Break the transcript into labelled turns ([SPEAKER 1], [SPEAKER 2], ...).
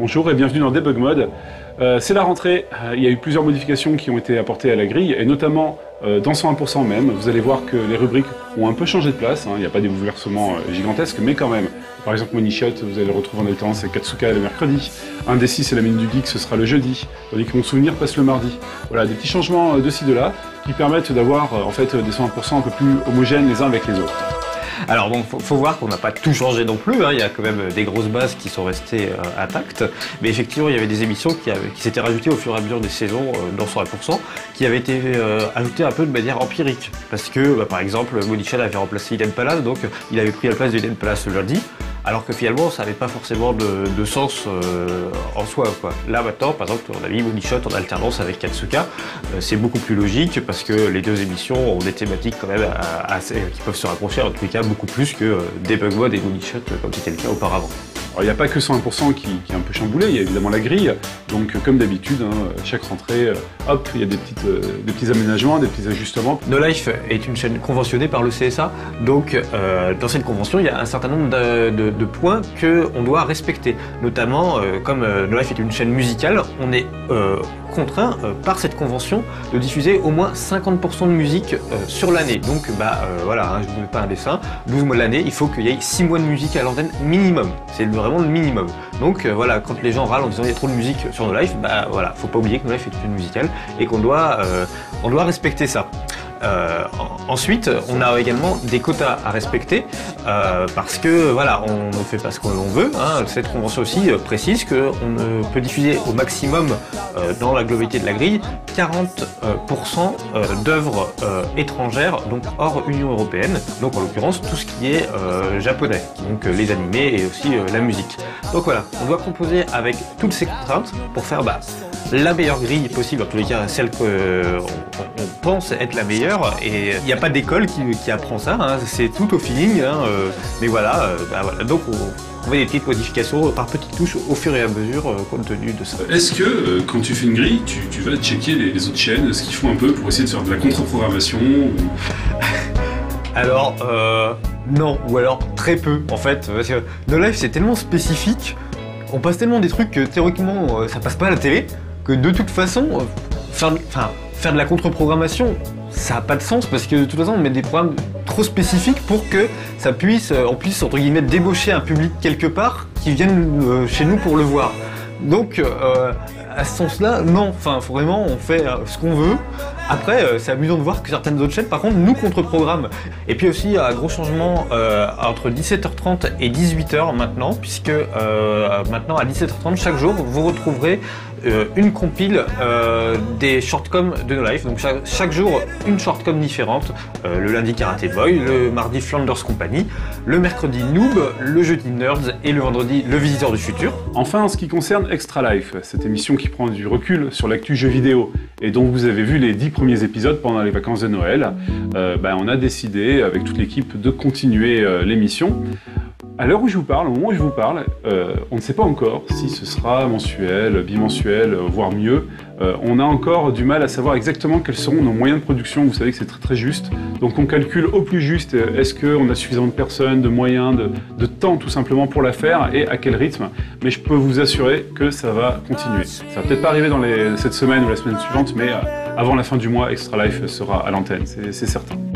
[SPEAKER 1] Bonjour et bienvenue dans Debug Mode. C'est la rentrée, il y a eu plusieurs modifications qui ont été apportées à la grille, et notamment dans 101% même. Vous allez voir que les rubriques ont un peu changé de place, il n'y a pas des bouleversements gigantesques, mais quand même. Par exemple, Moneyshot, vous allez le retrouver en alternance avec Katsuka le mercredi. Un des 6 et la Minute du Geek, ce sera le jeudi, tandis que Mon Souvenir passe le mardi. Voilà, des petits changements de ci, de là, qui permettent d'avoir en fait des 101% un peu plus homogènes les uns avec les autres.
[SPEAKER 2] Alors bon, faut voir qu'on n'a pas tout changé non plus, il y a quand même des grosses bases qui sont restées intactes, mais effectivement il y avait des émissions qui s'étaient rajoutées au fur et à mesure des saisons dans 100%, qui avaient été ajoutées un peu de manière empirique, parce que par exemple Moneyshot avait remplacé Hidden Palace, donc il avait pris la place de Hidden Palace le lundi, alors que finalement ça n'avait pas forcément de sens en soi, quoi. Là maintenant, par exemple, on a mis Moneyshot en alternance avec Katsuka, c'est beaucoup plus logique parce que les deux émissions ont des thématiques quand même qui peuvent se rapprocher, en tous les cas beaucoup plus que Debug Mode et Moneyshot comme c'était le cas auparavant.
[SPEAKER 1] Alors, il n'y a pas que 101% qui est un peu chamboulé, il y a évidemment la grille, donc comme d'habitude, chaque rentrée, hop, il y a des petits aménagements, des petits ajustements.
[SPEAKER 2] No Life est une chaîne conventionnée par le CSA, donc dans cette convention, il y a un certain nombre de points qu'on doit respecter. Notamment, comme No Life est une chaîne musicale, on est contraint par cette convention de diffuser au moins 50% de musique sur l'année. Donc voilà, je ne vous mets pas un dessin, 12 mois de l'année, il faut qu'il y ait 6 mois de musique à l'antenne minimum. C'est vraiment le minimum. Donc voilà, quand les gens râlent en disant il y a trop de musique sur No Life, voilà, faut pas oublier que No Life est une chaîne musicale et qu'on doit respecter ça. Ensuite, on a également des quotas à respecter parce que voilà, on ne fait pas ce qu'on veut. Cette convention aussi précise qu'on peut diffuser au maximum dans la globalité de la grille 40% d'œuvres étrangères, donc hors Union Européenne. Donc en l'occurrence tout ce qui est japonais, donc les animés et aussi la musique. Donc voilà, on doit composer avec toutes ces contraintes pour faire la meilleure grille possible, en tous les cas celle qu'on pense être la meilleure, et il n'y a pas d'école qui apprend ça, c'est tout au feeling, mais voilà, donc on fait des petites modifications par petites touches au fur et à mesure compte tenu de ça.
[SPEAKER 1] Est-ce que quand tu fais une grille, tu vas checker les autres chaînes, ce qu'ils font un peu pour essayer de faire de la contre-programmation
[SPEAKER 2] Alors, non, ou alors très peu en fait, parce que No Life c'est tellement spécifique, on passe tellement des trucs que théoriquement ça passe pas à la télé, que de toute façon, faire de la contre-programmation, ça n'a pas de sens parce que de toute façon on met des programmes trop spécifiques pour que ça puisse, on puisse entre guillemets débaucher un public quelque part qui vienne chez nous pour le voir. Donc à ce sens-là, non, vraiment on fait ce qu'on veut. Après, c'est amusant de voir que certaines autres chaînes, par contre, nous contre-programment. Et puis aussi, un gros changement entre 17h30 et 18h maintenant, puisque maintenant à 17h30 chaque jour, vous retrouverez une compile des shortcoms de No Life. Donc chaque jour, une shortcom différente. Le lundi Karate Boy, le mardi Flanders Company, le mercredi Noob, le jeudi Nerds et le vendredi Le Visiteur du Futur.
[SPEAKER 1] Enfin, en ce qui concerne Extra Life, cette émission qui prend du recul sur l'actu jeux vidéo et dont vous avez vu les 10 premiers épisodes pendant les vacances de Noël, on a décidé avec toute l'équipe de continuer l'émission. À l'heure où je vous parle, au moment où je vous parle, on ne sait pas encore si ce sera mensuel, bimensuel, voire mieux. On a encore du mal à savoir exactement quels seront nos moyens de production. Vous savez que c'est très très juste. Donc on calcule au plus juste, est-ce qu'on a suffisamment de personnes, de moyens, de temps tout simplement pour la faire et à quel rythme. Mais je peux vous assurer que ça va continuer. Ça va peut-être pas arriver dans cette semaine ou la semaine suivante, mais avant la fin du mois, Extra Life sera à l'antenne, c'est certain.